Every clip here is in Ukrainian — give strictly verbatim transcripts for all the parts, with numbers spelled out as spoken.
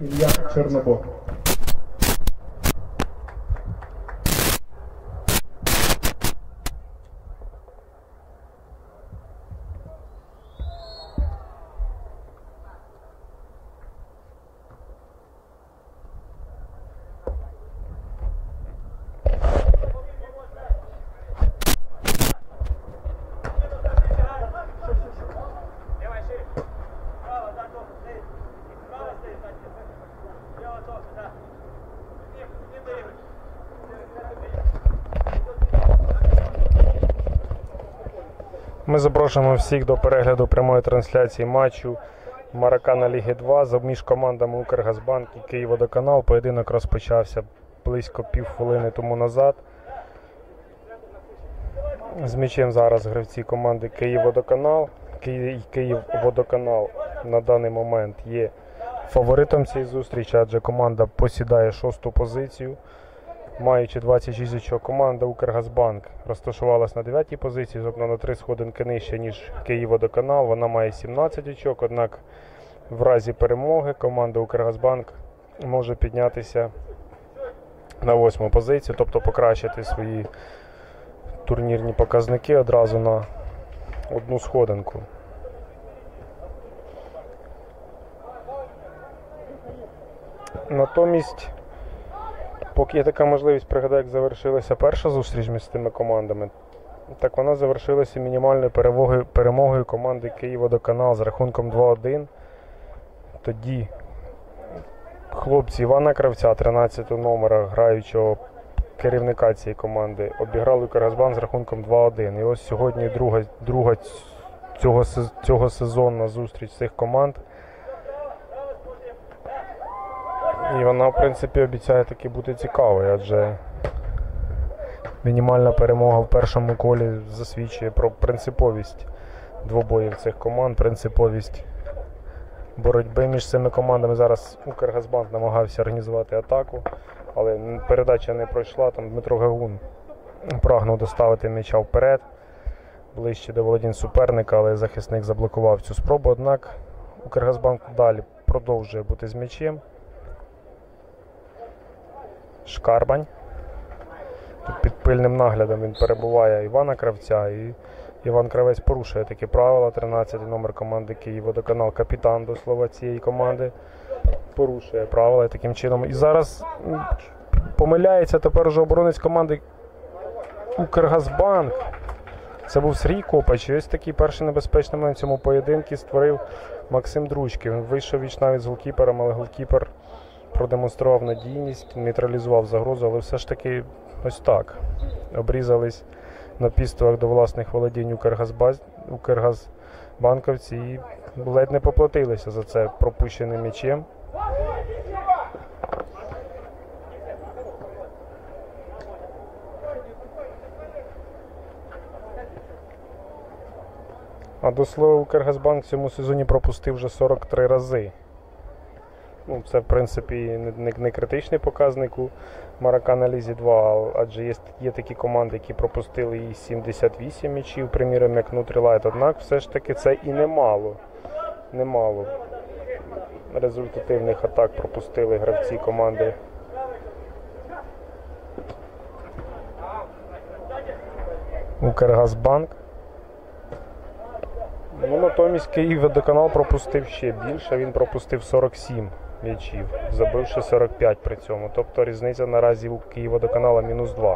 Ілля Чернобок. Ми запрошуємо всіх до перегляду прямої трансляції матчу Маракана Ліги два між командами Укргазбанк і Київводоканал. Поєдинок розпочався близько півхвилини тому назад. З м'ячем зараз гравці команди Київводоканал. Київводоканал на даний момент є фаворитом цієї зустрічі, адже команда посідає шосту позицію. Маючи двадцять шість очок, команда Укргазбанк розташувалась на дев'ятій позиції, тобто на три сходинки нижче, ніж Київводоканал. Вона має сімнадцять очок, однак в разі перемоги команда Укргазбанк може піднятися на восьму позицію, тобто покращити свої турнірні показники одразу на одну сходинку. Натомість, поки є така можливість, пригадаю, як завершилася перша зустріч між тими командами, так вона завершилася мінімальною перемогою, перемогою команди Київводоканал з рахунком два один. Тоді хлопці Івана Кравця, тринадцятого номера, граючого керівника цієї команди, обіграли Укргазбанк з рахунком два один. І ось сьогодні друга, друга цього, цього сезонна зустріч цих команд. І вона, в принципі, обіцяє таки бути цікавою, адже мінімальна перемога в першому колі засвідчує про принциповість двобоїв цих команд, принциповість боротьби між цими командами. Зараз Укргазбанк намагався організувати атаку, але передача не пройшла. Там Дмитро Гагун прагнув доставити м'яча вперед, ближче до володінь суперника, але захисник заблокував цю спробу. Однак Укргазбанк далі продовжує бути з м'ячем. Шкарбань. Тут під пильним наглядом він перебуває Івана Кравця, і Іван Кравець порушує такі правила. тринадцятий номер команди Київводоканал, капітан, до слова, цієї команди, порушує правила таким чином. І зараз помиляється тепер уже оборонець команди Укргазбанк. Це був Сергій Копач. І ось такий перший небезпечний момент в цьому поєдинку створив Максим Дручки. Він вийшов віч-навіть з голкіпером, але голкіпер продемонстрував надійність, нейтралізував загрозу, але все ж таки ось так. Обрізались на підступах до власних володінь укргазбанковці і ледь не поплатилися за це пропущеним м'ячем. А до слова, Укргазбанк в цьому сезоні пропустив вже сорок три рази. Ну, це, в принципі, не, не критичний показник у Маракана Лізі два, адже є, є такі команди, які пропустили і сімдесят вісім м'ячів, приміром, як Нутрілайт. Однак, все ж таки, це і немало. Немало результативних атак пропустили гравці команди Укргазбанк. Ну, натомість Київводоканал пропустив ще більше, він пропустив сорок сім м'ячів, забивши сорок п'ять при цьому. Тобто різниця наразі у Київводоканала мінус два.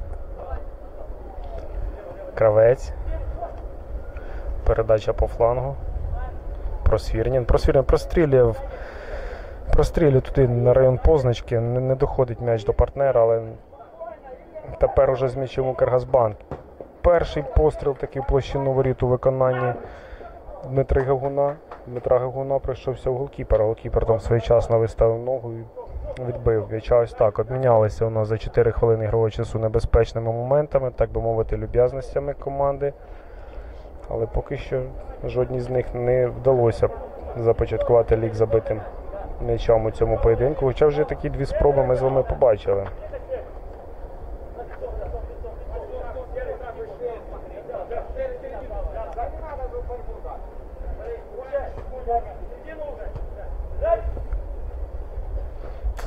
Кравець. Передача по флангу. Просвірнін. Просвірнін прострілює, прострілює туди на район позначки. Не, не доходить м'яч до партнера, але тепер уже з м'ячем Укргазбанк. Перший постріл такий в площину воріт у виконанні Дмитра Гагуна. Дмитра Гагуна прийшовся в голкіпера. Голкіпер там своєчасно виставив ногу і відбив м'яча. Ось так. Обмінялися у нас за чотири хвилини ігрового часу небезпечними моментами, так би мовити, люб'язностями команди. Але поки що жодній з них не вдалося започаткувати лік забитим м'ячам у цьому поєдинку. Хоча вже такі дві спроби ми з вами побачили.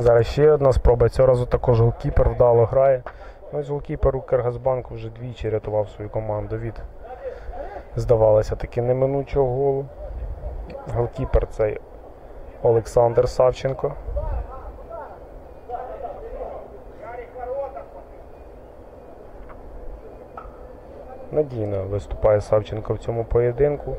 Зараз ще одна спроба. Цього разу також голкіпер вдало грає. Ось голкіпер Укргазбанку вже двічі рятував свою команду від, здавалося, таки неминучого голу. Голкіпер цей Олександр Савченко. Надійно виступає Савченко в цьому поєдинку.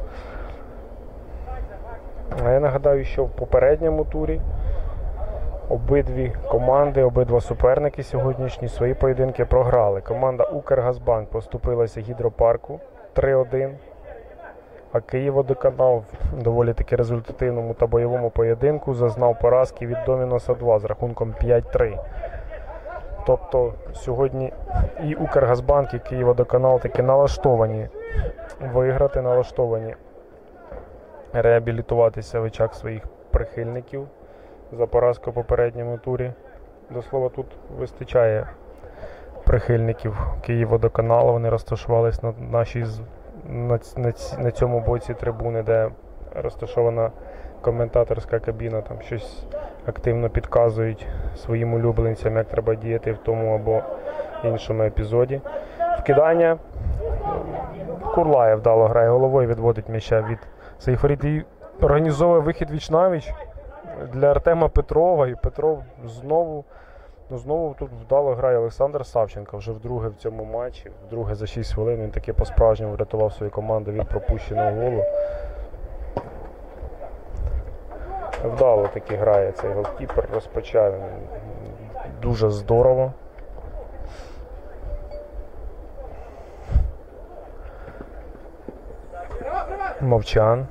А я нагадаю, що в попередньому турі обидві команди, обидва суперники сьогоднішні свої поєдинки програли. Команда Укргазбанк поступилася Гідропарку три один, а Київводоканал в доволі таки результативному та бойовому поєдинку зазнав поразки від Доміноса два з рахунком п'ять три. Тобто сьогодні і Укргазбанк, і Київводоканал таки налаштовані виграти, налаштовані реабілітуватися в очах своїх прихильників за поразку в попередньому турі. До слова, тут вистачає прихильників Київводоканалу. Вони розташувались на нашій на, на, на цьому боці трибуни, де розташована коментаторська кабіна. Там щось активно підказують своїм улюбленцям, як треба діяти в тому або іншому епізоді. Вкидання. Курлаєв вдало грає головою, відводить м'яча від Сейфаріт і організовує вихід віч-навіч для Артема Петрова. І Петров знову, ну, знову тут вдало грає Олександр Савченко. Вже вдруге в цьому матчі, вдруге за шість хвилин він таки по-справжньому врятував свою команду від пропущеного голу. Вдало таки грає цей голкіпер, розпочав дуже здорово. Мовчан.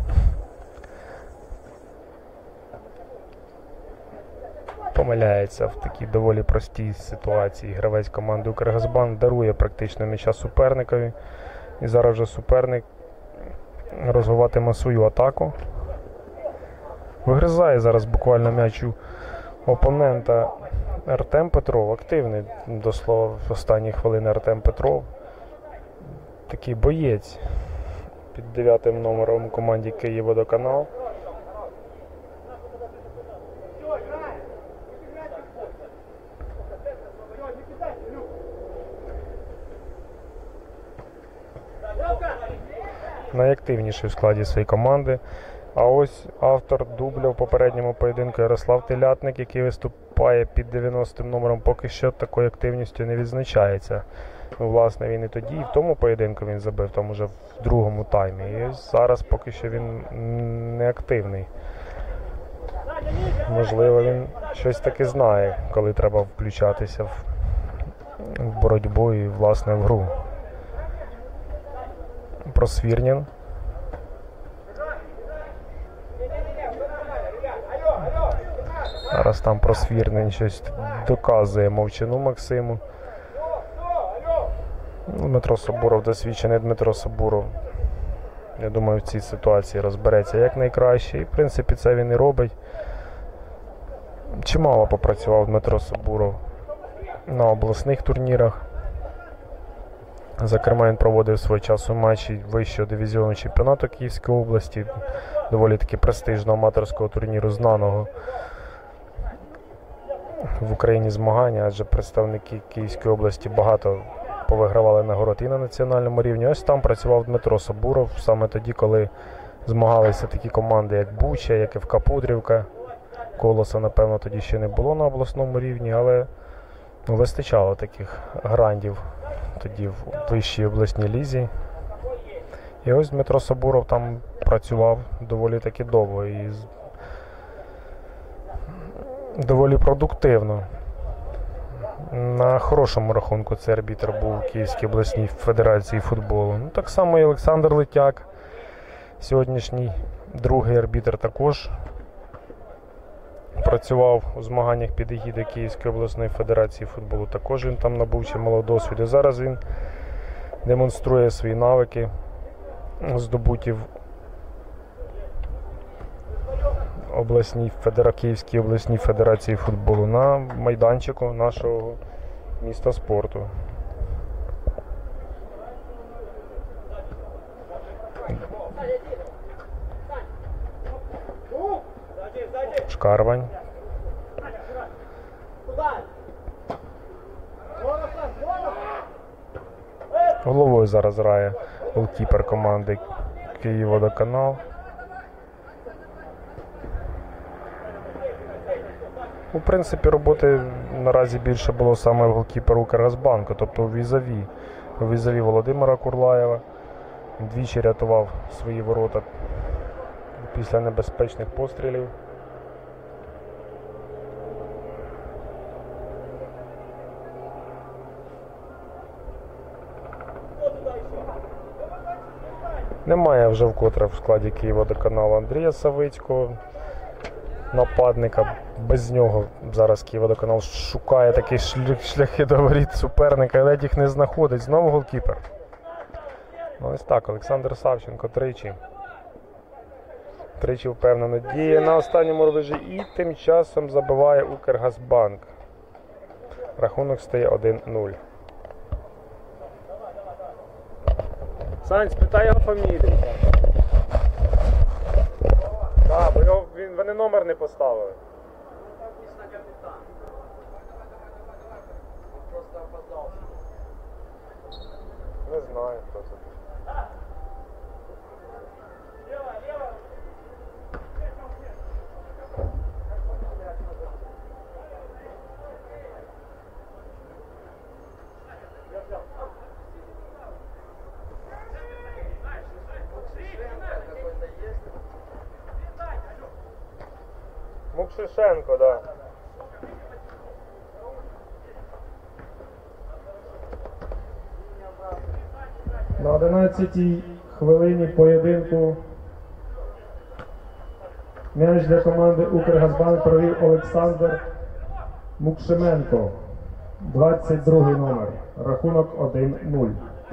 Помиляється в такій доволі простій ситуації. Гравець команди Укргазбанк дарує практично м'яча суперникові. І зараз вже суперник розвиватиме свою атаку. Вигризає зараз буквально м'яч у опонента Артем Петров. Активний, до слова, в останні хвилини Артем Петров. Такий боєць під дев'ятим номером у команді Київводоканал. Найактивніший в складі своєї команди. А ось автор дубля в попередньому поєдинку Ярослав Телятник, який виступає під дев'яностим номером, поки що такою активністю не відзначається. Ну, власне, він і тоді, і в тому поєдинку він забив, там уже в другому таймі. І ось зараз поки що він не активний. Можливо, він щось таки знає, коли треба включатися в, в боротьбу і, власне, в гру. Просвірнін. Зараз там Просвірнін щось доказує Мовчану Максиму. Дмитро Собуров, досвідчений Дмитро Собуров, я думаю, в цій ситуації розбереться якнайкраще. І, в принципі, це він і робить. Чимало попрацював Дмитро Собуров на обласних турнірах. Зокрема, він проводив свій час у матчі вищого дивізіону чемпіонату Київської області, доволі таки престижного аматорського турніру, знаного в Україні змагання, адже представники Київської області багато повигравали нагород і на національному рівні. Ось там працював Дмитро Собуров, саме тоді, коли змагалися такі команди, як Буча, як еф ка Пудрівка. Колоса, напевно, тоді ще не було на обласному рівні, але ну, вистачало таких грандів тоді в вищій обласній лізі. І ось Дмитро Собуров там працював доволі таки довго і доволі продуктивно. На хорошому рахунку цей арбітр був у Київській обласній федерації футболу. Ну, так само і Олександр Летяк, сьогоднішній другий арбітр, також працював у змаганнях під егідою Київської обласної федерації футболу. Також він там набув чимало досвіду. Зараз він демонструє свої навики, здобуті в обласній федера... Київській обласній федерації футболу на майданчику нашого міста спорту. Шкарвань. Головою зараз грає голкіпер команди Київводоканал. У принципі, роботи наразі більше було саме в голкіпер Укргазбанку, тобто у візаві. У візаві Володимира Курлаєва. Двічі рятував свої ворота після небезпечних пострілів. Немає вже вкотре в складі Київводоканалу Андрія Савицького, нападника. Без нього зараз Київводоканал шукає такі шляхи до воріт суперника, але їх не знаходить. Знову голкіпер. Ось так, Олександр Савченко тричі. Тричі впевнено діє на останньому рубежі і тим часом забиває Укргазбанк. Рахунок стає один нуль. Сань, спитай його фамілію. Так, бо його, він, вони номер не поставили. Не знаю, хто це. Мукшишенко, да. На одинадцятій хвилині поєдинку м'яч для команди Укргазбанк провів Олександр Мукшименко, двадцять другий номер. Рахунок один нуль.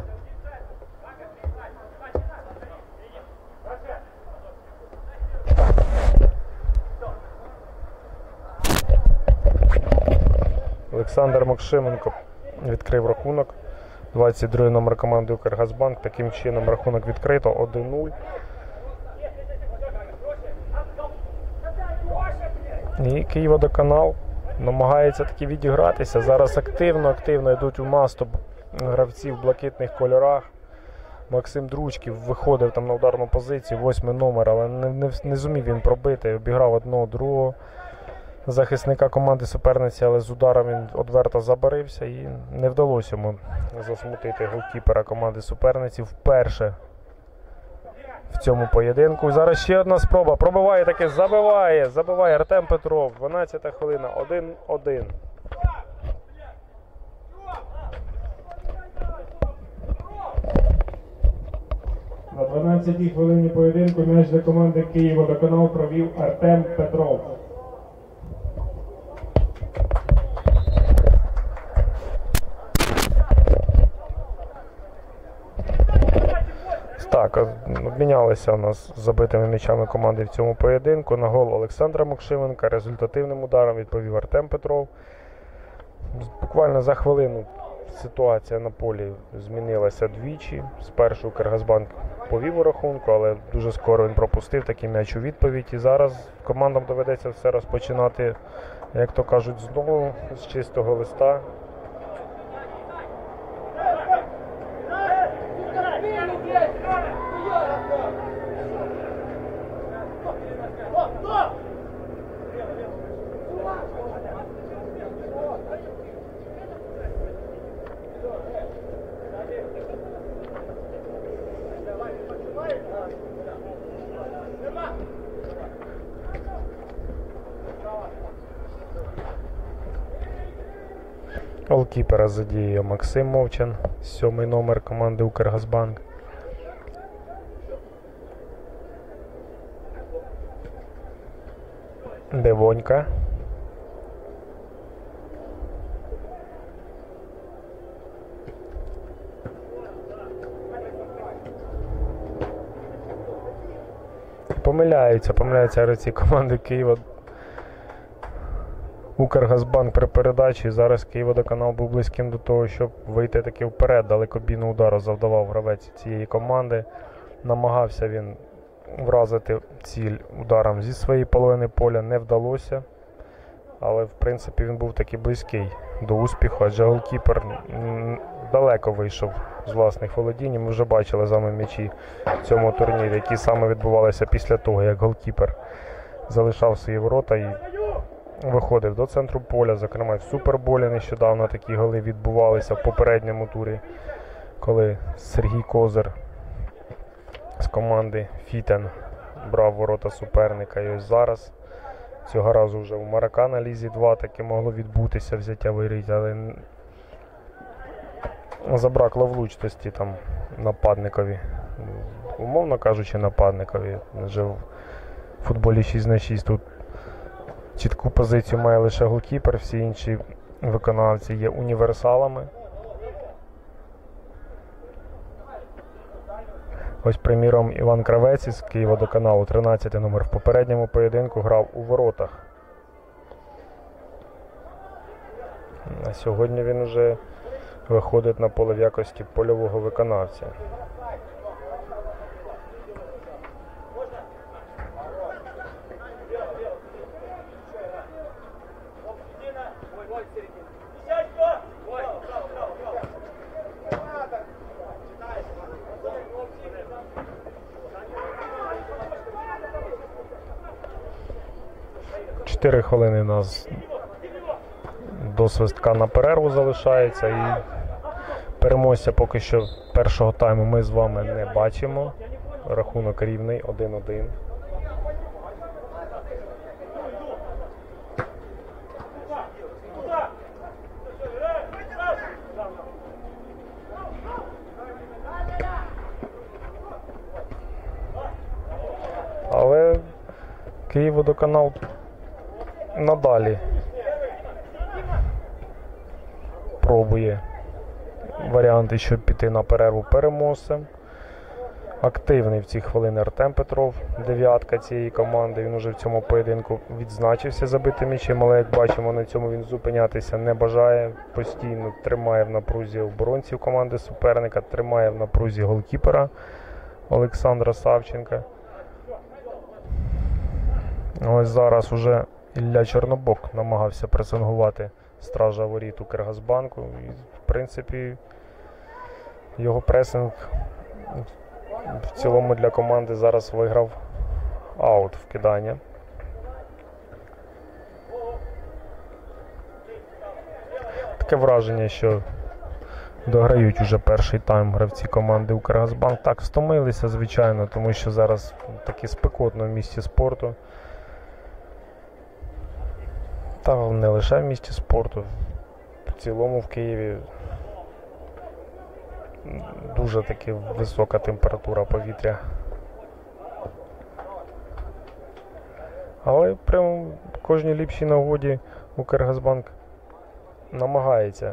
Олександр Мукшименко відкрив рахунок. двадцять другий номер команди Укргазбанк. Таким чином рахунок відкрито один нуль. І Київводоканал намагається таки відігратися. Зараз активно-активно йдуть у наступ гравці в блакитних кольорах. Максим Дручків виходив там на ударну позицію, восьмий номер, але не, не, не зумів він пробити. Обіграв одного, другого захисника команди суперниці, але з ударом він одверто забарився і не вдалося йому засмутити голкіпера команди суперниці вперше в цьому поєдинку. Зараз ще одна спроба. Пробиває таки, забиває, забиває Артем Петров. дванадцята хвилина, один один. На дванадцятій хвилині поєдинку м'яч для команди Київводоканал провів Артем Петров. Так, обмінялися у нас забитими м'ячами команди в цьому поєдинку. На гол Олександра Мукшименка результативним ударом відповів Артем Петров. Буквально за хвилину ситуація на полі змінилася двічі. Спершу Укргазбанк повів у рахунку, але дуже скоро він пропустив такий м'яч у відповідь. І зараз командам доведеться все розпочинати, як то кажуть, знову з чистого листа. Голкіпера задіяв Максим Мовчан, сьомий номер команди Укргазбанк. Девонька. Помиляються, помиляються гравці команди Києва. Укргазбанк при передачі. Зараз Київводоканал був близьким до того, щоб вийти таки вперед. Далекобійного удару завдавав гравець цієї команди. Намагався він вразити ціль ударом зі своєї половини поля. Не вдалося. але в принципі він був таки близький до успіху, адже голкіпер далеко вийшов з власних володінь. Ми вже бачили з вами м'ячі в цьому турнірі, які саме відбувалися після того, як голкіпер залишав свої ворота і виходив до центру поля. Зокрема, в Суперболі нещодавно такі голи відбувалися в попередньому турі, коли Сергій Козир з команди Фітен брав ворота суперника. І ось зараз, цього разу вже у Маракана Лізі два таки могло відбутися взяття воріт, але забракло влучності там нападникові, умовно кажучи, нападникові. Вже в футболі шість на шість тут чітку позицію має лише голкіпер, всі інші виконавці є універсалами. Ось, приміром, Іван Кравець із Київводоканалу, тринадцятий номер, в попередньому поєдинку грав у воротах. А сьогодні він вже виходить на поле в якості польового виконавця. Чотири хвилини у нас до свистка на перерву залишається, і переможця поки що першого тайму ми з вами не бачимо. Рахунок рівний один один. Але Київводоканал надалі пробує варіанти, щоб піти на перерву переможцем. Активний в ці хвилини Артем Петров, дев'ятка цієї команди. Він уже в цьому поєдинку відзначився забитим м'ячем, але, як бачимо, на цьому він зупинятися не бажає. Постійно тримає в напрузі оборонців команди суперника, тримає в напрузі голкіпера Олександра Савченка. Ось зараз уже Ілля Чорнобок намагався пресингувати стража воріт Укргазбанку. І, в принципі, його пресинг в цілому для команди зараз виграв аут вкидання. Таке враження, що дограють уже перший тайм гравці команди Укргазбанк. Так, втомилися, звичайно, тому що зараз таки спекотно в місті спорту. Та не лише в місті спорту, в цілому в Києві дуже таки висока температура повітря. Але прямо в кожній ліпшій нагоді Укргазбанк намагається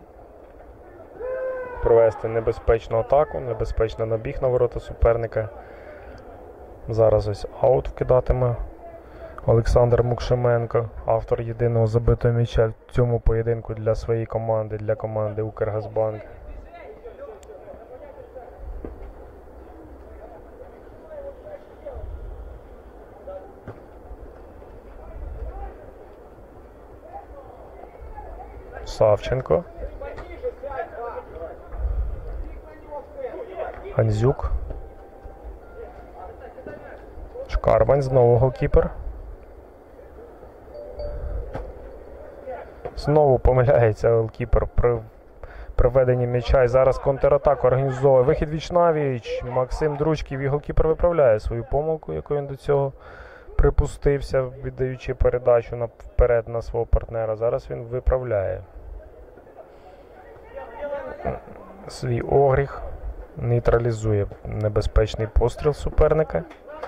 провести небезпечну атаку, небезпечний набіг на ворота суперника. Зараз ось аут вкидатиме Олександр Мукшеменко, автор єдиного забитого м'яча в цьому поєдинку для своєї команди, для команди Укргазбанк. Савченко. Ганзюк. Шкарбань, знову голкіпер. Знову помиляється голкіпер при проведенні м'яча. І зараз контратаку організовує. Вихід віч-навіч. Максим Дручків, і голкіпер виправляє свою помилку, яку він до цього припустився, віддаючи передачу вперед на свого партнера. Зараз він виправляє свій огріх, нейтралізує небезпечний постріл суперника.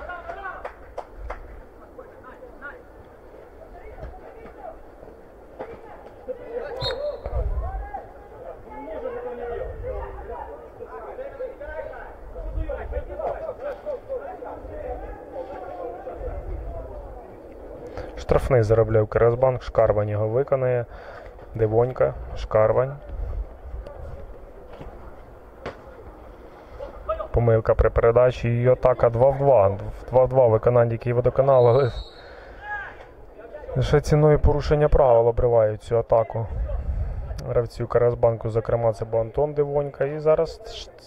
Штрафний заробляє Укргазбанк, Шкарбань його виконає. Дивонька, Шкарбань. Помилка при передачі і атака два в два. два в два виконання Київводоканалу, але Лише ціною порушення правил обривають цю атаку гравців Каргазбанку, зокрема це був Антон Дивонька. І зараз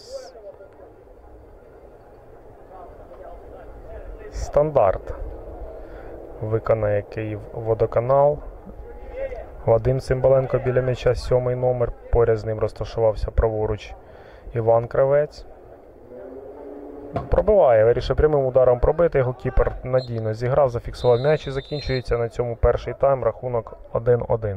стандарт виконає Київводоканал. Вадим Цимбаленко біля м'яча, сьомий номер. Поряд з ним розташувався праворуч Іван Кравець. Пробиває, вирішив прямим ударом пробити. Голкіпер надійно зіграв, зафіксував м'яч і закінчується на цьому перший тайм. Рахунок один один.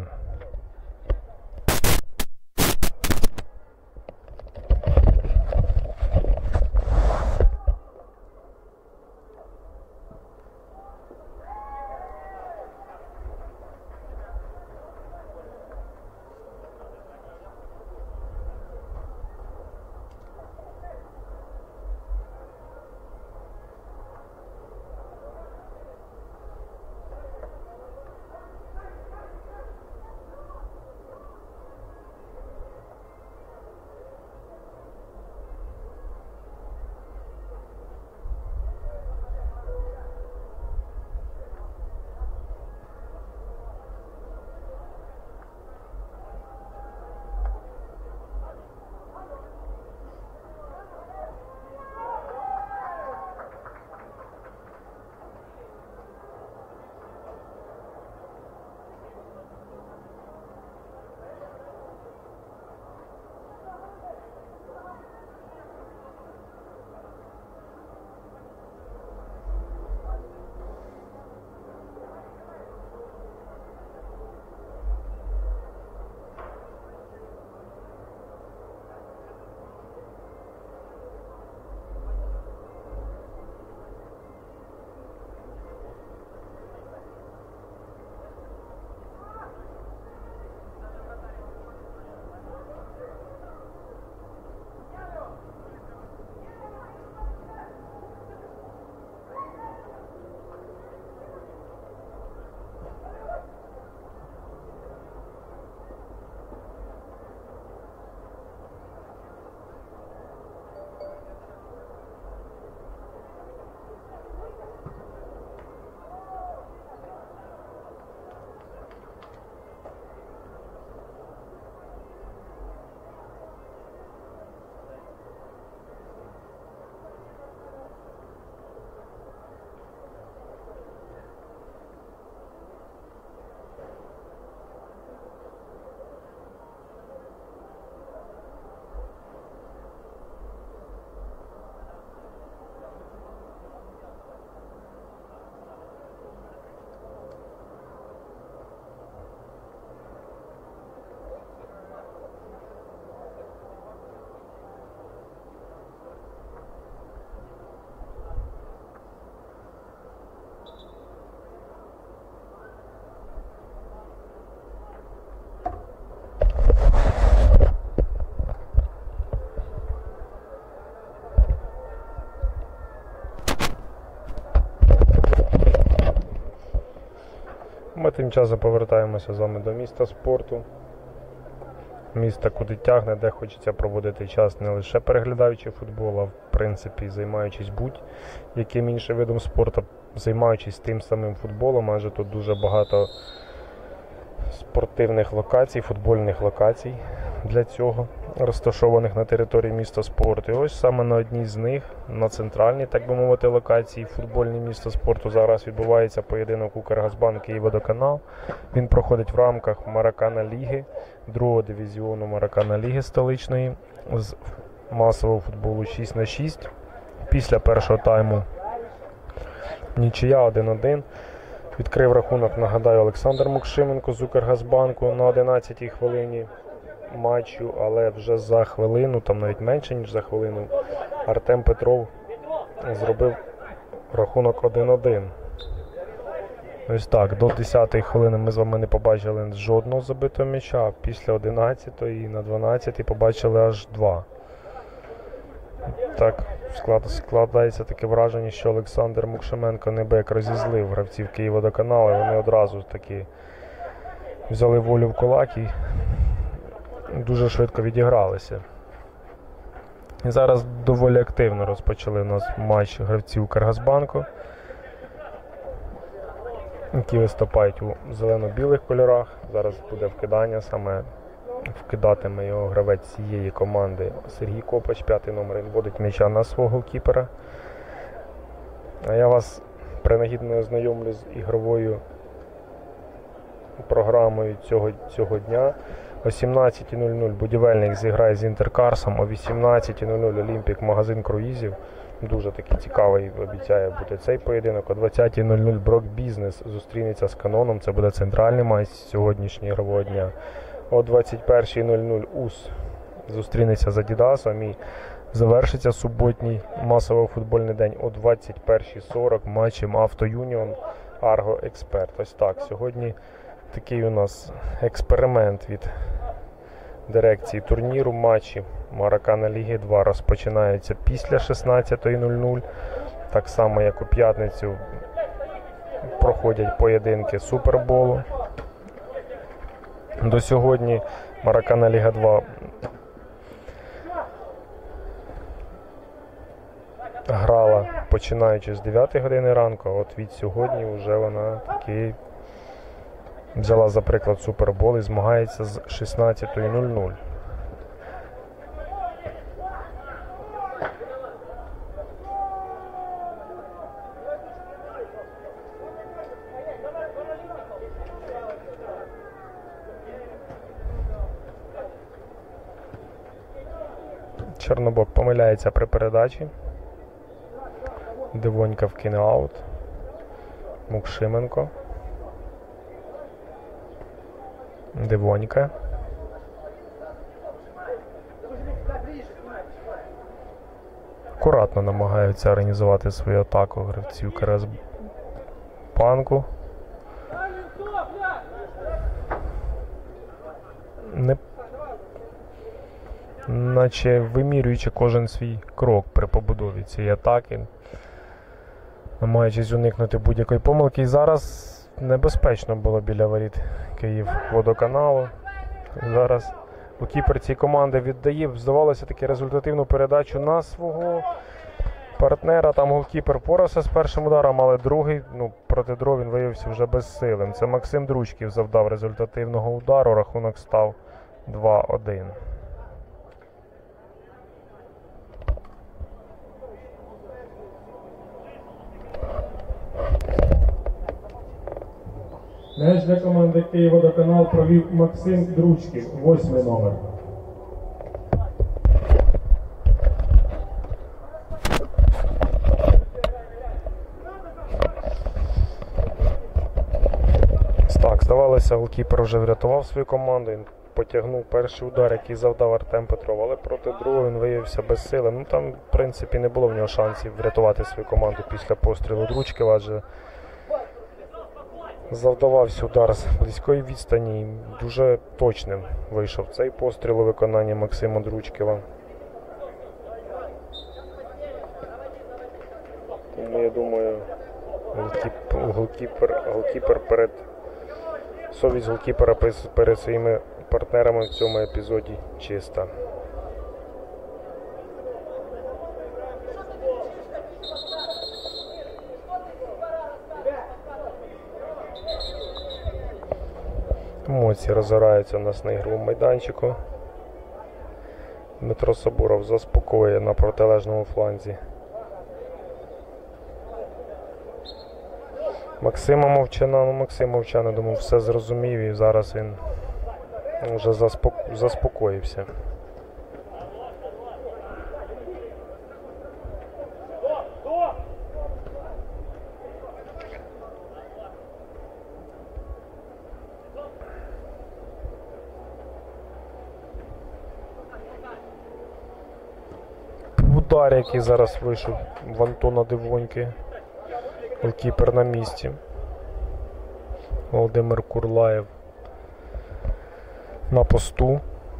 Ми тим часом повертаємося з вами до міста спорту. Міста, куди тягне, де хочеться проводити час не лише переглядаючи футбол, а в принципі займаючись будь-яким іншим видом спорту, займаючись тим самим футболом, адже тут дуже багато спортивних локацій, футбольних локацій для цього, розташованих на території міста спорту. І ось саме на одній з них, на центральній, так би мовити, локації футбольне місто спорту, зараз відбувається поєдинок Укргазбанк Київводоканал. Він проходить в рамках Маракана Ліги, другого дивізіону Маракана Ліги столичної, з масового футболу шість на шість. Після першого тайму нічия один один. Відкрив рахунок, нагадаю, Олександр Мукшименко з Укргазбанку на одинадцятій хвилині матчу, але вже за хвилину, там навіть менше, ніж за хвилину, Артем Петров зробив рахунок один один. Ось так, до десятої хвилини ми з вами не побачили жодного забитого м'яча, після одинадцятої на дванадцятій побачили аж два. Так складається таке враження, що Олександр Мукшименко небек розізлив гравців Київводоканалу, і вони одразу таки взяли волю в кулак і дуже швидко відігралися. І зараз доволі активно розпочали у нас матч гравців Укргазбанку. які виступають у зелено-білих кольорах. Зараз буде вкидання, саме вкидатиме його гравець цієї команди Сергій Копач, п'ятий номер, він вводить м'яча на свого голкіпера. А я вас принагідно ознайомлю з ігровою програмою цього, цього дня. О сімнадцятій нуль нуль Будівельник зіграє з Інтеркарсом, о вісімнадцятій нуль нуль Олімпік магазин круїзів. Дуже такий цікавий обіцяє бути цей поєдинок. О двадцятій нуль нуль Брок Бізнес зустрінеться з Каноном, це буде центральний матч сьогоднішнього ігрового дня. О двадцять першій нуль нуль УС зустрінеться з Адідасом і завершиться суботній масово-футбольний день о двадцять першій сорок матчем Авто Юніон Арго Експерт. Ось так, сьогодні такий у нас експеримент від дирекції турніру. Матчі Маракана Ліги два розпочинаються після шістнадцятої нуль нуль. Так само, як у п'ятницю, проходять поєдинки Суперболу. До сьогодні Маракана Ліга два грала починаючи з дев'ятої години ранку, а от від сьогодні вже вона таки взяла за приклад Супербол і змагається з шістнадцятої нуль нуль. Чорнобок помиляється при передачі. Дивонька вкине аут. Мукшименко. Дивонька. Акуратно намагаються організувати свою атаку гравців КРС-банку. Не... Наче вимірюючи кожен свій крок при побудові цієї атаки, намагаючись уникнути будь-якої помилки. І зараз небезпечно було біля воріт Київводоканалу. Зараз голкіпер цієї команди віддає, здавалося, таки результативну передачу на свого партнера. Там голкіпер порався з першим ударом, але другий, ну, проти дров він виявився вже безсилим. Це Максим Дручків завдав результативного удару, рахунок став два один. М'яч для команди Київводоканал провів Максим Дручків, восьмий номер. Так, здавалося, голкіпер вже врятував свою команду, він потягнув перший удар, який завдав Артем Петров, але проти другого він виявився безсилим. Ну, там, в принципі, не було в нього шансів врятувати свою команду після пострілу Дручкова, адже завдавався удар з близької відстані і дуже точним вийшов цей постріл у виконанні Максима Дручкова. Тому, я думаю, голкіпер, голкіпер, голкіпер перед совість голкіпера перед своїми партнерами в цьому епізоді чиста. Емоції розгораються у нас на ігровому майданчику. Дмитро Сабуров заспокоює на протилежному фланзі Максима Мовчана. Ну, Максим Мовчан, я думаю, все зрозумів і зараз він вже заспок... заспокоївся. Удар, який зараз вийшов в Антона Дивоньки. Голкіпер на місці. Володимир Курлаєв на посту.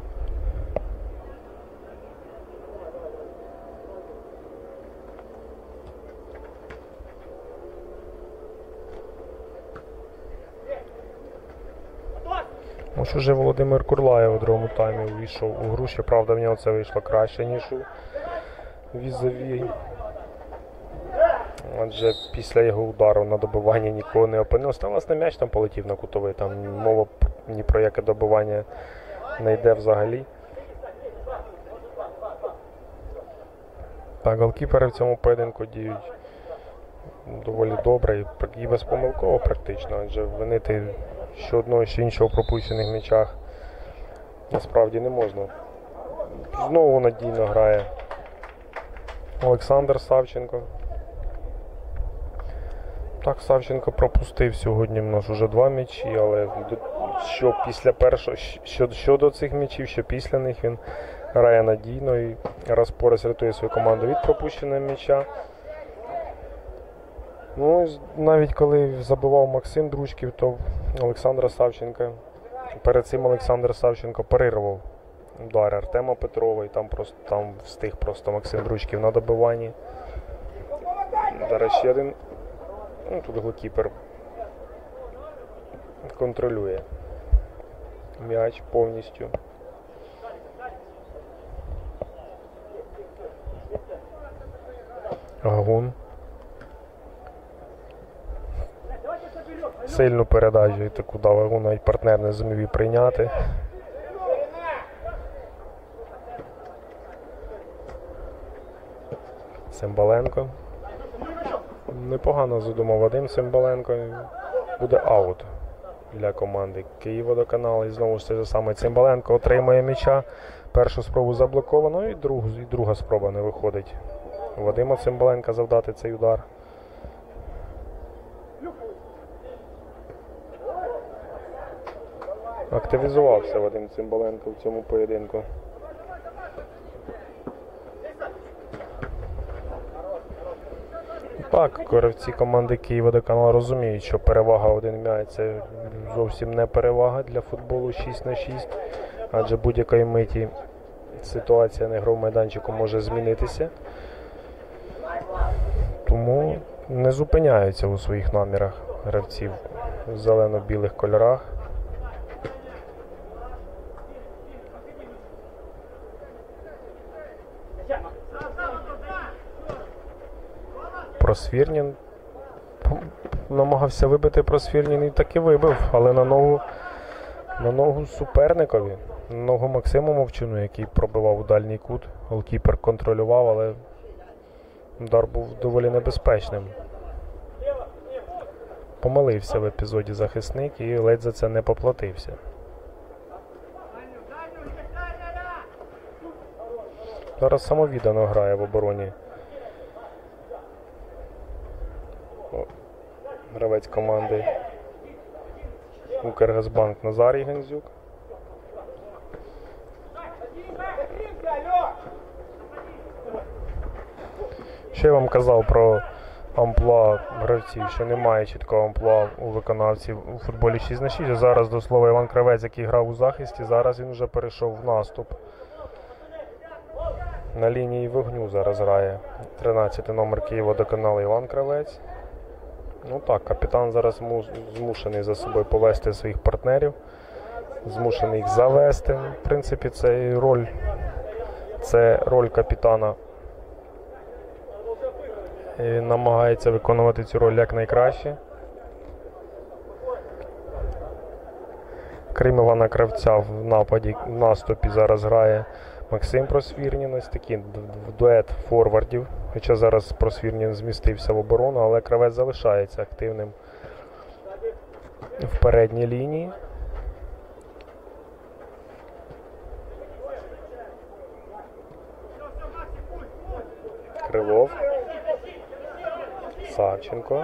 Ось уже Володимир Курлаєв у другому таймі увійшов у гру. Щоправда, в нього це вийшло краще, ніж у візаві Адже після його удару на добивання нікого не опинилось. Та, власне, м'яч там полетів на кутовий. Там мова ні про яке добивання не йде взагалі. Так, голкіпери в цьому поєдинку діють доволі добре і, і безпомилково практично. Адже винити що одного, що іншого в пропущених м'ячах насправді не можна. Знову надійно грає Олександр Савченко. Так, Савченко пропустив сьогодні в нас уже два м'ячі, але що після першого, що, що до цих м'ячів, що після них він грає надійно і раз по раз рятує свою команду від пропущеного м'яча. Ну, навіть коли забивав Максим Дручків, то Олександра Савченка, перед цим Олександр Савченко перервав удар Артема Петрова і там, просто, там встиг просто Максим Дручків на добиванні. Зараз ще один. Ну, тут голкіпер контролює м'яч повністю. Гагун. Сильну передачу і таку дав Гагун, навіть партнер не зумів її прийняти. Цимбаленко. Непогано задумав Вадим Цимбаленко. Буде аут для команди Київводоканал. І знову ж це саме Цимбаленко отримує м'яча. Першу спробу заблоковано і, другу, і друга спроба не виходить. Вадима Цимбаленка завдати цей удар. Активізувався Вадим Цимбаленко в цьому поєдинку. Так, гравці команди Київводоканал розуміють, що перевага один м'яч – це зовсім не перевага для футболу шість на шість, адже будь-якої миті ситуація на ігровому майданчику може змінитися. Тому не зупиняються у своїх намірах гравців в зелено-білих кольорах. Просвірнін намагався вибити Просвірнін і таки вибив, але на ногу, на ногу суперникові, на ногу Максиму Мовчину, який пробивав у дальній кут. Голкіпер контролював, але удар був доволі небезпечним. Помилився в епізоді захисник і ледь за це не поплатився. Зараз самовіддано грає в обороні гравець команди Укргазбанк Назарій Гензюк. Що я вам казав про амплуа гравців, що немає чіткого амплуа у виконавців у футболі шість на шість. Зараз, до слова, Іван Кравець, який грав у захисті, зараз він вже перейшов в наступ. На лінії вогню зараз грає тринадцятий номер Київводоканалу Іван Кравець. Ну так, капітан зараз змушений за собою повести своїх партнерів, змушений їх завести. В принципі, це роль, це роль капітана. І він намагається виконувати цю роль якнайкраще. Крім Івана Кравця в нападі, в наступі зараз грає Максим Просвірнін, ось такий дует форвардів. Хоча зараз Просвірнін змістився в оборону, але Кравець залишається активним в передній лінії. Крилов. Савченко.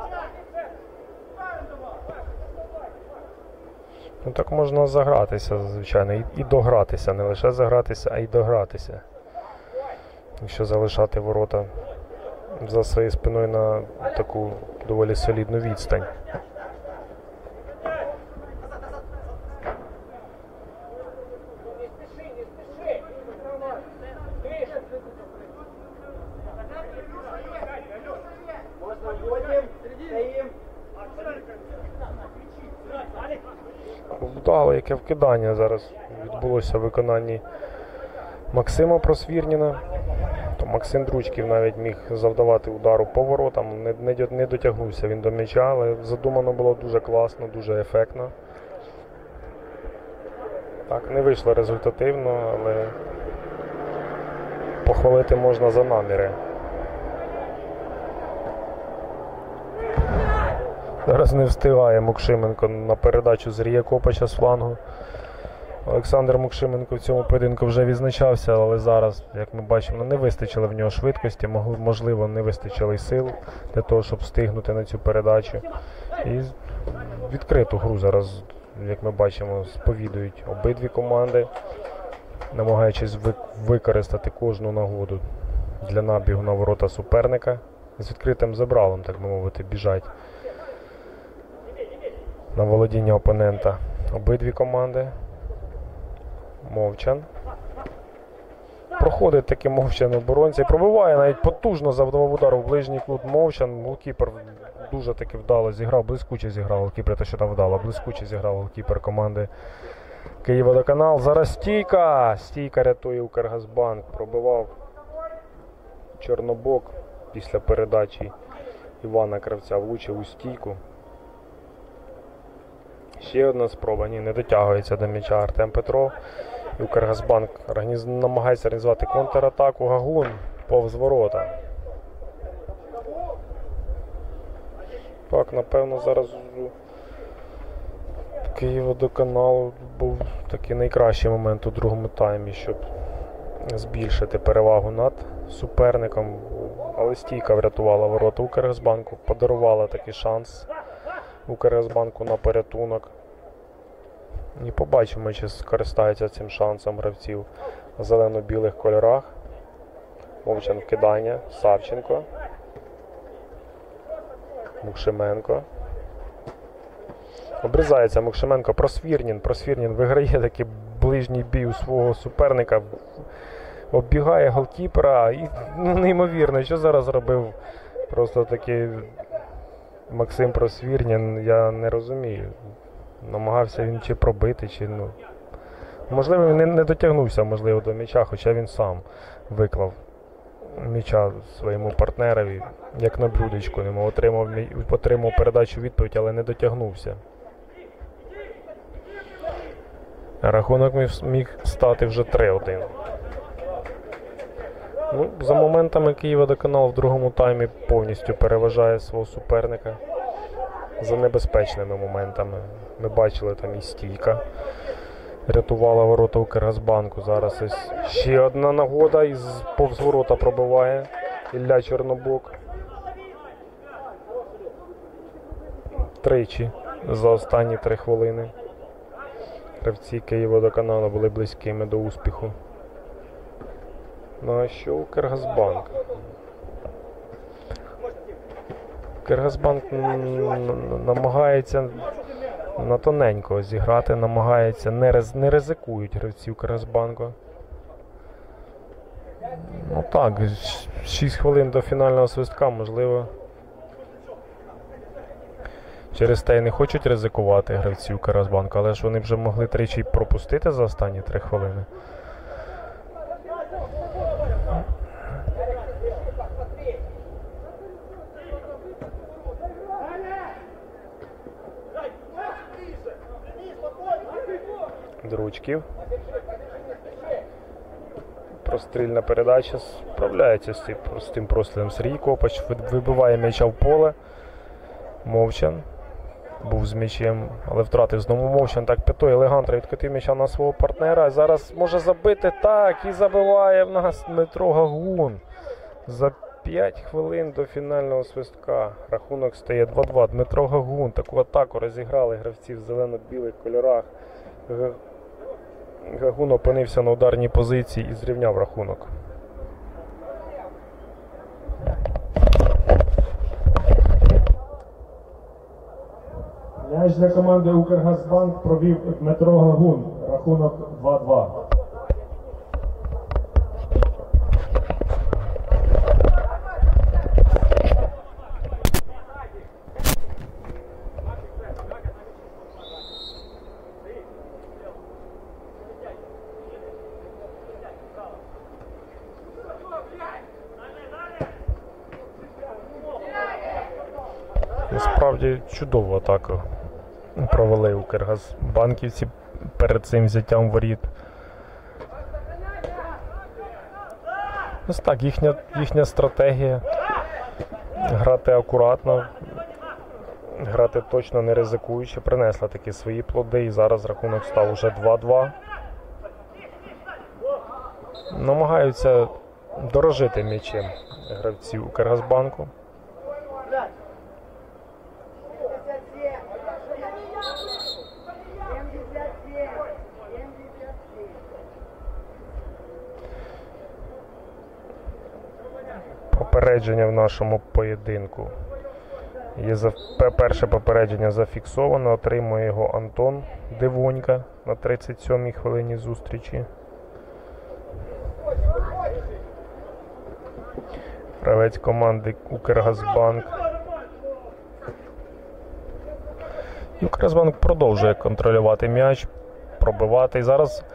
Ну так можна загратися, звичайно, і, і догратися, не лише загратися, а й догратися. Якщо залишати ворота за своєю спиною на таку доволі солідну відстань. Вдало, яке вкидання зараз відбулося в виконанні Максима Просвірніна, то Максим Дручків навіть міг завдавати удару по воротам, не, не, не дотягнувся він до м'яча, але задумано було дуже класно, дуже ефектно. Так, не вийшло результативно, але похвалити можна за наміри. Зараз не встигає Мукшименко на передачу з Рія Копача з флангу. Олександр Мукшименко в цьому поєдинку вже відзначався, але зараз, як ми бачимо, не вистачило в нього швидкості, можливо, не вистачило й сил для того, щоб встигнути на цю передачу. І відкриту гру зараз, як ми бачимо, сповідують обидві команди, намагаючись використати кожну нагоду для набігу на ворота суперника. З відкритим забралом, так би мовити, біжать на володіння опонента обидві команди. Мовчан. Проходить таки Мовчан оборонці. Пробиває, навіть потужно завдавав удару в ближній кут Мовчан. Голкіпер дуже таки вдало зіграв, блискуче зіграв голкіпер, те що там вдало, блискуче зіграв голкіпер команди Київводоканал. Зараз стійка! Стійка рятує Укргазбанк. Пробивав Чорнобок після передачі Івана Кравця, влучив у стійку. Ще одна спроба, ні, не дотягується до м'яча Артем Петров. І Укргазбанк організ... намагається організувати контратаку. Гагун повз ворота. Так, напевно, зараз у Київводоканалу був такий найкращий момент у другому таймі, щоб збільшити перевагу над суперником. Але стійка врятувала ворота Укргазбанку, подарувала такий шанс Укргазбанку на порятунок. І побачимо, чи скористаються цим шансом гравців в зелено-білих кольорах. Мовчан вкидання, Савченко, Мукшименко. Обрізається Мукшименко, Просвірнін. Просвірнін виграє такий ближній бій у свого суперника. Оббігає голкіпера. І, ну, неймовірно, що зараз робив просто такий Максим Просвірнін, я не розумію. Намагався він чи пробити, чи, ну... Можливо, він не, не дотягнувся, можливо, до м'яча, хоча він сам виклав м'яча своєму партнерові, як на блюдечку. Отримав, отримав передачу відповідь, але не дотягнувся. Рахунок міг, міг стати вже три один. Ну, за моментами Київводоканал в другому таймі повністю переважає свого суперника. За небезпечними моментами. Ми бачили, там і стійка рятувала ворота Укргазбанку. Зараз ось ще одна нагода, і повз ворота пробиває Ілля Чорнобок. Тричі за останні три хвилини гравці Київводоканалу були близькими до успіху. Ну а що Укргазбанк? Укргазбанк намагається на тоненько зіграти, намагається, не, рез, не ризикують гравці Укргазбанку. Ну так, шість хвилин до фінального свистка, можливо. Через те й не хочуть ризикувати гравці Укргазбанку, але ж вони вже могли тричі пропустити за останні три хвилини. Дручків. Прострільна передача. Справляється з тим простим прострілом Сергій Копач. Вибиває м'яча в поле. Мовчан був з м'ячем, але втратив знову Мовчан. Так, п'ятою елегантно відкотив м'яча на свого партнера. Зараз може забити. Так, і забиває в нас Дмитро Гагун. За п'ять хвилин до фінального свистка. Рахунок стає два-два. Дмитро Гагун. Таку атаку розіграли гравці в зелено-білих кольорах. Гагун опинився на ударній позиції і зрівняв рахунок. М'яч для команди Укргазбанк провів Дмитро Гагун. Рахунок два-два. насправді чудову атаку провели у Киргизбанківці перед цим взяттям воріт. Ось так, їхня, їхня стратегія грати акуратно, грати точно не ризикуючи, принесла такі свої плоди і зараз рахунок став уже два-два. Намагаються дорожити м'ячем гравці у Киргизбанку. Попередження в нашому поєдинку. Є за... Перше попередження зафіксовано, отримує його Антон Дивонька на тридцять сьомій хвилині зустрічі. Гравець команди Укргазбанк. Укргазбанк продовжує контролювати м'яч, пробивати. І зараз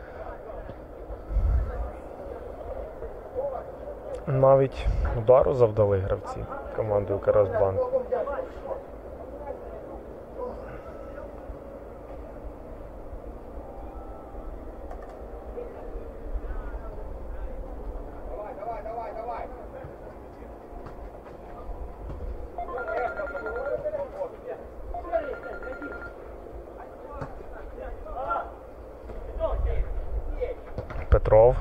навіть удару завдали гравці команди Укргазбанк. Петров.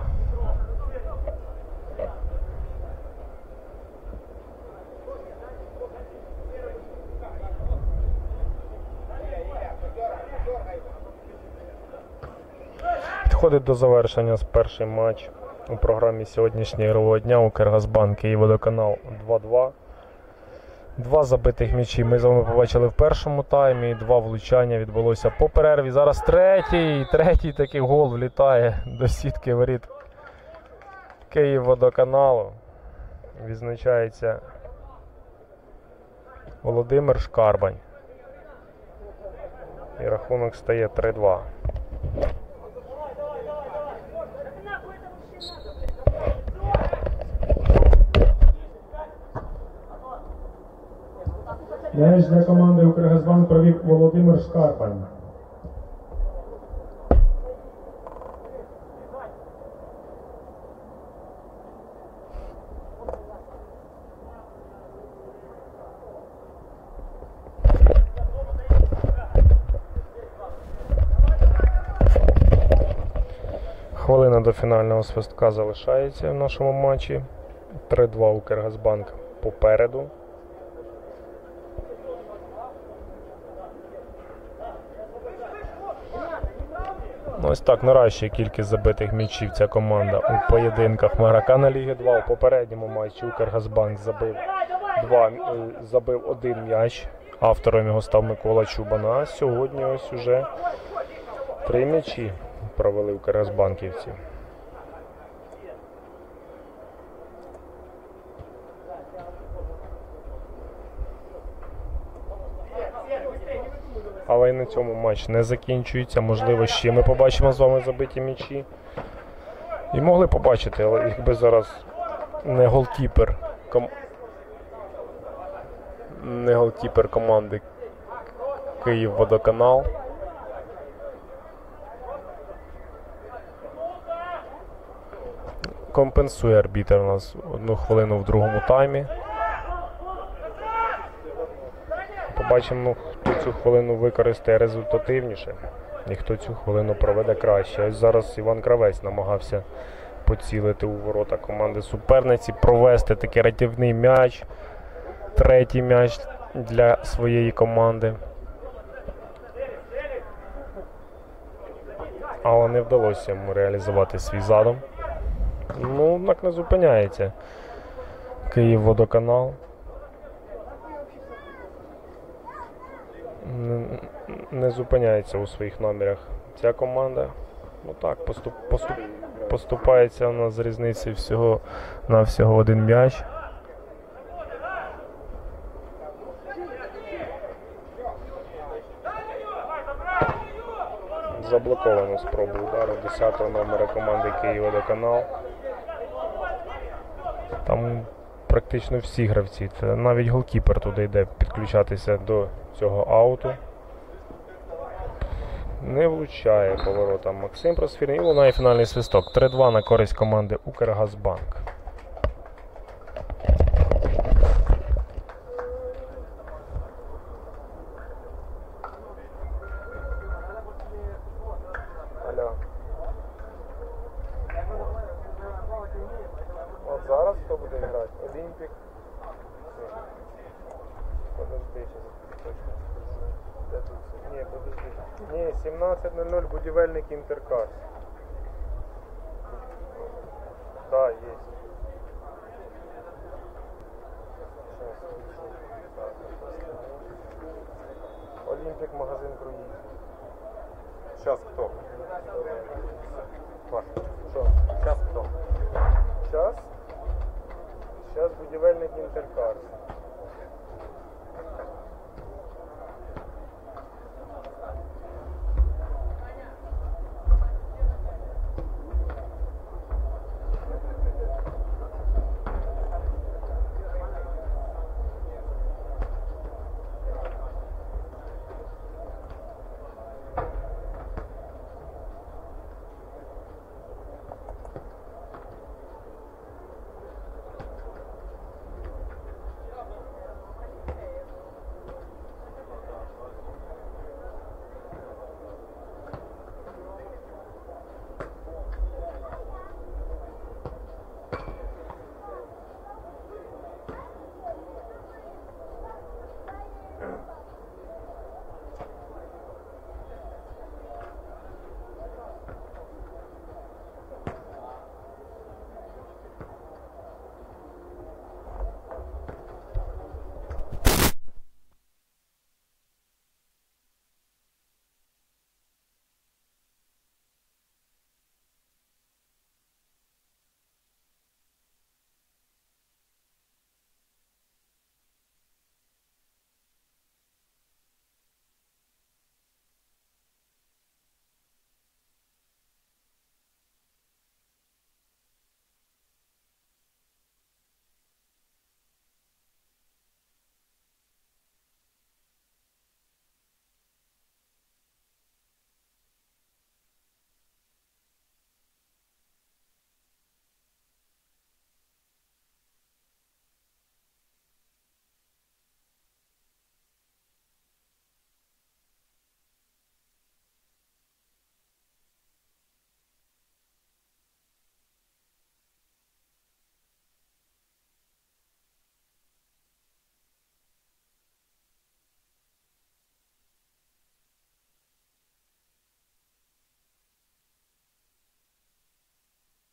Підходить до завершення з перший матч у програмі сьогоднішнього ігрового дня у Киргизбанк Київводоканал два-два. Два забитих м'ячі ми з вами побачили в першому таймі, два влучання відбулося по перерві. Зараз третій, третій такий гол влітає до сітки воріт Київводоканалу. Відзначається Володимир Шкарбань. І рахунок стає три-два. М'яч для команди Укргазбанк провів Володимир Шкарпань. Хвилина до фінального свистка залишається в нашому матчі. три-два Укргазбанк попереду. Ось так наращує кількість забитих м'ячів ця команда у поєдинках Маракана Ліги два. У попередньому матчі Укргазбанк забив, два, забив один м'яч. Автором його став Микола Чубан. А сьогодні ось уже три м'ячі провели Укргазбанківці. Але й на цьому матч не закінчується. Можливо, ще ми побачимо з вами забиті м'ячі. І могли побачити, але якби зараз не голкіпер, ком... не голкіпер команди Київводоканал. Компенсує арбітр у нас одну хвилину в другому таймі. Побачимо, хто цю хвилину використає результативніше і хто цю хвилину проведе краще. Ось зараз Іван Кравець намагався поцілити у ворота команди суперниці, провести такий рятівний м'яч, третій м'яч для своєї команди. Але не вдалося йому реалізувати свій задум. Ну, однак не зупиняється Київводоканал. Не, не зупиняється у своїх намірах ця команда. Ну так, поступ, поступ, поступається у нас з різницею всього на всього один м'яч. Заблоковано спробу удару десятого номера команди Київводоканал. Там практично всі гравці. Та навіть голкіпер туди йде підключатися до цього ауту. Не влучає поворотом Максим Просвірний. І лунає фінальний свисток. три-два на користь команди Укргазбанк. Алло. От зараз хто буде грати? Олімпік. Подожди, зараз. Де тут це? Ні, подожди. Ні, сімнадцять нуль нуль, будівельник Інтеркас. Да, є. Олімпік, магазин круїз. Сейчас кто? Паш, Що? сейчас кто? Час? Зараз будівельник Інтеркарс.